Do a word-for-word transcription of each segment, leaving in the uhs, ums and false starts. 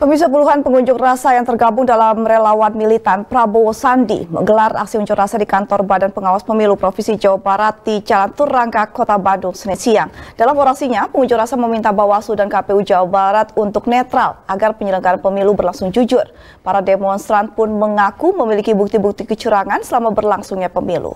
Pemirsa, puluhan pengunjuk rasa yang tergabung dalam relawan militan Prabowo Sandi menggelar aksi unjuk rasa di kantor Badan Pengawas Pemilu Provinsi Jawa Barat di Jalan Turangga, Kota Bandung, Senin siang. Dalam orasinya, pengunjuk rasa meminta Bawaslu dan K P U Jawa Barat untuk netral agar penyelenggaraan pemilu berlangsung jujur. Para demonstran pun mengaku memiliki bukti-bukti kecurangan selama berlangsungnya pemilu.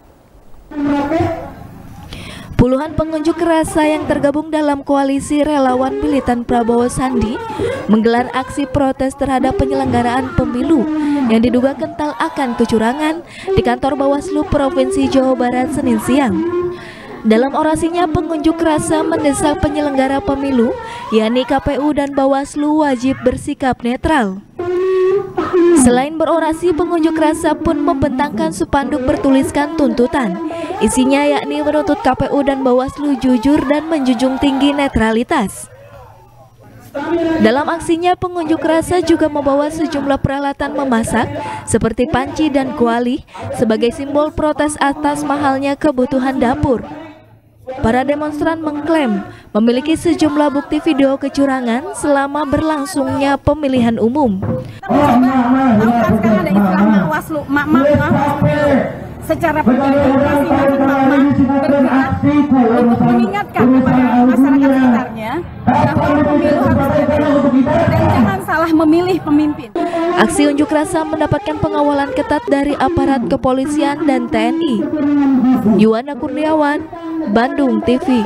Puluhan pengunjuk rasa yang tergabung dalam koalisi relawan militan Prabowo Sandi menggelar aksi protes terhadap penyelenggaraan pemilu yang diduga kental akan kecurangan di kantor Bawaslu Provinsi Jawa Barat Senin siang. Dalam orasinya, pengunjuk rasa mendesak penyelenggara pemilu, yakni K P U dan Bawaslu, wajib bersikap netral. Selain berorasi, pengunjuk rasa pun membentangkan spanduk bertuliskan tuntutan. Isinya yakni menuntut K P U dan Bawaslu jujur dan menjunjung tinggi netralitas. Dalam aksinya, pengunjuk rasa juga membawa sejumlah peralatan memasak seperti panci dan kuali sebagai simbol protes atas mahalnya kebutuhan dapur. Para demonstran mengklaim memiliki sejumlah bukti video kecurangan selama berlangsungnya pemilihan umum. Sekarang ada istilah Bawaslu, mak-mak secara demokrasi mak-mak bergerak untuk mengingatkan kepada masyarakat sekitarnya bahwa pemilu harus adil dan jangan salah memilih pemimpin. Aksi unjuk rasa mendapatkan pengawalan ketat dari aparat kepolisian dan T N I. Yuwana Kurniawan, Bandung T V.